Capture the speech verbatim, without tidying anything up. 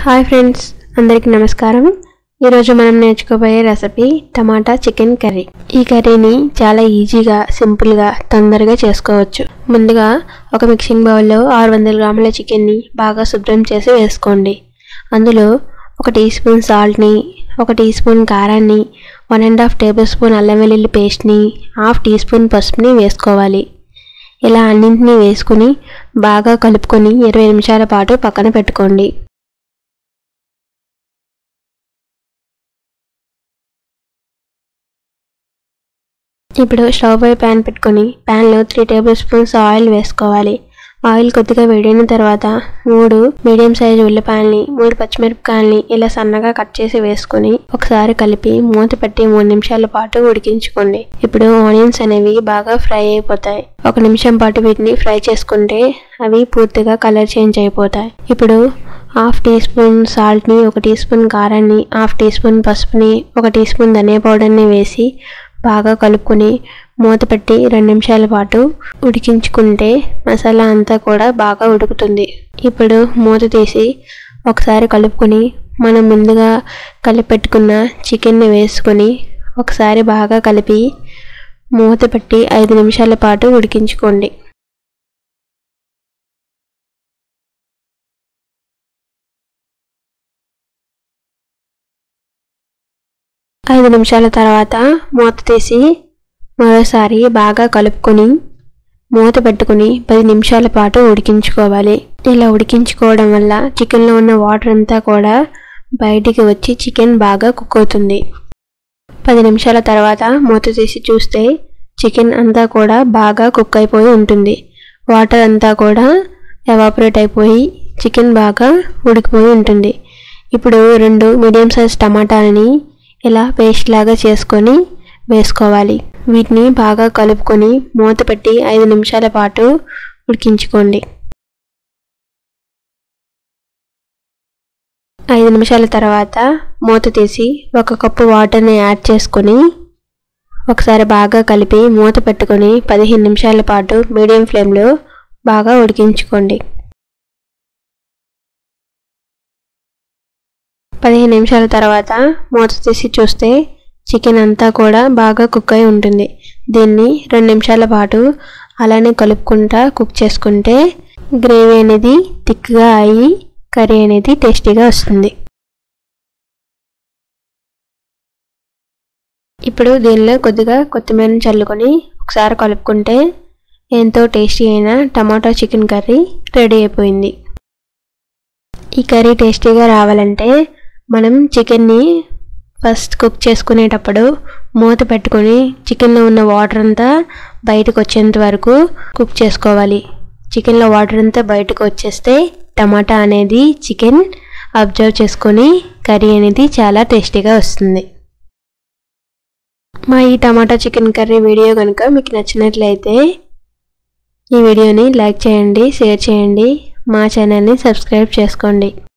Hi friends, అందరికీ నమస్కారం. ఈరోజు మనం నేర్చుకోబోయే రెసిపీ టమాటా చికెన్ కర్రీ. ఈ కర్రీని చాలా ఈజీగా, సింపుల్గా, తొందరగా చేసుకోవచ్చు. ముందుగా ఒక మిక్సింగ్ బౌల్లో ఆరు వందల గ్రాముల చికెన్ని బాగా శుభ్రం చేసి వేసుకోండి. అందులో ఒక టీ స్పూన్ సాల్ట్ని, ఒక టీ స్పూన్ కారాన్ని, one and half tablespoon అల్లం వెల్లుల్లి పేస్ట్ని, హాఫ్ టీ స్పూన్ పసుపుని వేసుకోవాలి. ఇలా అన్నింటినీ వేసుకుని బాగా కలుపుకొని ఇరవై నిమిషాల పాటు పక్కన పెట్టుకోండి. ఇప్పుడు స్టవ్ పై ప్యాన్ పెట్టుకొని ప్యాన్లో త్రీ టేబుల్ స్పూన్స్ ఆయిల్ వేసుకోవాలి. ఆయిల్ కొద్దిగా వేడిన తర్వాత మూడు మీడియం సైజు ఉల్లిపాయల్ని, మూడు పచ్చిమిరపకాయల్ని ఇలా సన్నగా కట్ చేసి వేసుకుని ఒకసారి కలిపి మూత పెట్టి మూడు నిమిషాల పాటు ఉడికించుకోండి. ఇప్పుడు ఆనియన్స్ అనేవి బాగా ఫ్రై అయిపోతాయి. ఒక నిమిషం పాటు వీటిని ఫ్రై చేసుకుంటే అవి పూర్తిగా కలర్ చేంజ్ అయిపోతాయి. ఇప్పుడు హాఫ్ టీ స్పూన్ సాల్ట్ని, ఒక టీ స్పూన్ కారాన్ని, హాఫ్ టీ స్పూన్ పసుపుని, ఒక టీ స్పూన్ ధనియా పౌడర్ని వేసి బాగా కలుపుకొని మూత పెట్టి రెండు నిమిషాల పాటు ఉడికించుకుంటే మసాలా అంతా కూడా బాగా ఉడుకుతుంది. ఇప్పుడు మూత తీసి ఒకసారి కలుపుకొని మనం ముందుగా కలిపి పెట్టుకున్న చికెన్ని వేసుకొని ఒకసారి బాగా కలిపి మూత పెట్టి ఐదు నిమిషాల పాటు ఉడికించుకోండి. ఐదు నిమిషాల తర్వాత మూత తీసి మరోసారి బాగా కలుపుకొని మూత పెట్టుకుని పది నిమిషాల పాటు ఉడికించుకోవాలి. ఇలా ఉడికించుకోవడం వల్ల చికెన్లో ఉన్న వాటర్ అంతా కూడా బయటికి వచ్చి చికెన్ బాగా కుక్ అవుతుంది. పది నిమిషాల తర్వాత మూత తీసి చూస్తే చికెన్ అంతా కూడా బాగా కుక్ అయిపోయి ఉంటుంది. వాటర్ అంతా కూడా ఎవాపరేట్ అయిపోయి చికెన్ బాగా ఉడికిపోయి ఉంటుంది. ఇప్పుడు రెండు మీడియం సైజ్ టమాటాలని ఇలా పేస్ట్ లాగా చేసుకొని వేసుకోవాలి. వీటిని బాగా కలుపుకొని మూత పెట్టి ఐదు నిమిషాల పాటు ఉడికించుకోండి. ఐదు నిమిషాల తర్వాత మూత తీసి ఒక కప్పు వాటర్ని యాడ్ చేసుకొని ఒకసారి బాగా కలిపి మూత పెట్టుకొని పదిహేను నిమిషాల పాటు మీడియం ఫ్లేమ్లో బాగా ఉడికించుకోండి. పదిహేను నిమిషాల తర్వాత మూత తీసి చూస్తే చికెన్ అంతా కూడా బాగా కుక్ అయి ఉంటుంది. దీన్ని రెండు నిమిషాల పాటు అలానే కలుపుకుంటా కుక్ చేసుకుంటే గ్రేవీ అనేది థిక్గా అయ్యి కర్రీ అనేది టేస్టీగా వస్తుంది. ఇప్పుడు దీనిలో కొద్దిగా కొత్తిమీరని చల్లుకొని ఒకసారి కలుపుకుంటే ఎంతో టేస్టీ అయిన టమాటా చికెన్ కర్రీ రెడీ అయిపోయింది. ఈ కర్రీ టేస్టీగా రావాలంటే మనం చికెన్ని ఫస్ట్ కుక్ చేసుకునేటప్పుడు మూత పెట్టుకొని చికెన్లో ఉన్న వాటర్ అంతా బయటకు వచ్చేంత వరకు కుక్ చేసుకోవాలి. చికెన్లో వాటర్ అంతా బయటకు వచ్చేస్తే టమాటా అనేది చికెన్ అబ్జర్వ్ చేసుకొని కర్రీ అనేది చాలా టేస్టీగా వస్తుంది. మా ఈ టమాటా చికెన్ కర్రీ వీడియో కనుక మీకు నచ్చినట్లయితే ఈ వీడియోని లైక్ చేయండి, షేర్ చేయండి, మా ఛానల్ని సబ్స్క్రైబ్ చేసుకోండి.